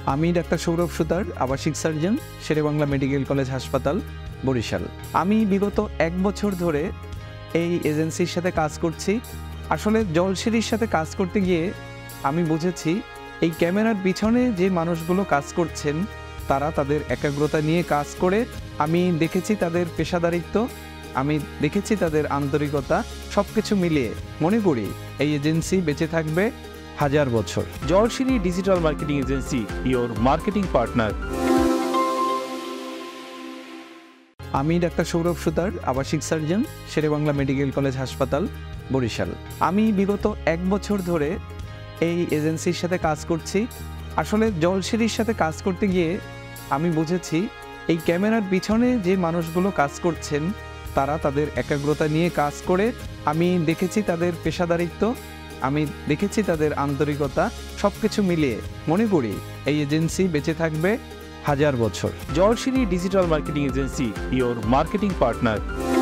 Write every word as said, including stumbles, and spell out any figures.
আমি ডাক্তার সৌরভ সুতার, আবাসিক surgeon, Sherebangla medical college হাসপাতাল, বরিশাল। আমি বিগত এক বছর ধরে এই এজেন্সির সাথে কাজ করছি। আসলে জলশিরির সাথে কাজ করতে গিয়ে আমি বুঝেছি এই ক্যামেরার পিছনে যে মানুষগুলো কাজ করছেন তারা তাদের একাগ্রতা নিয়ে কাজ করে। আমি দেখেছি তাদের পেশাদারিত্ব, আমি দেখেছি তাদের আন্তরিকতা, সব কিছু মিলিয়ে মনে করি এই এজেন্সি বেঁচে থাকবে হাজার বছর। Jolshiri Digital Marketing Agency, your marketing partner. আমি ডাক্তার সৌরভ সুতার, আবাসিক সার্জন, শেরেবাংলা মেডিকেল কলেজ হাসপাতাল, বরিশাল। আমি বিগত এক বছর ধরে এই এজেন্সির সাথে কাজ করছি। আসলে জলশিরির সাথে কাজ করতে গিয়ে আমি বুঝেছি এই ক্যামেরার পিছনে যে মানুষগুলো কাজ করছেন তারা তাদের একাগ্রতা নিয়ে কাজ করে। আমি দেখেছি তাদের পেশাদারিত্ব, আমি দেখেছি তাদের আন্তরিকতা, সব কিছু মিলিয়ে মনে করি এই এজেন্সি বেঁচে থাকবে হাজার বছর। Jolshiri Digital Marketing Agency, your marketing partner.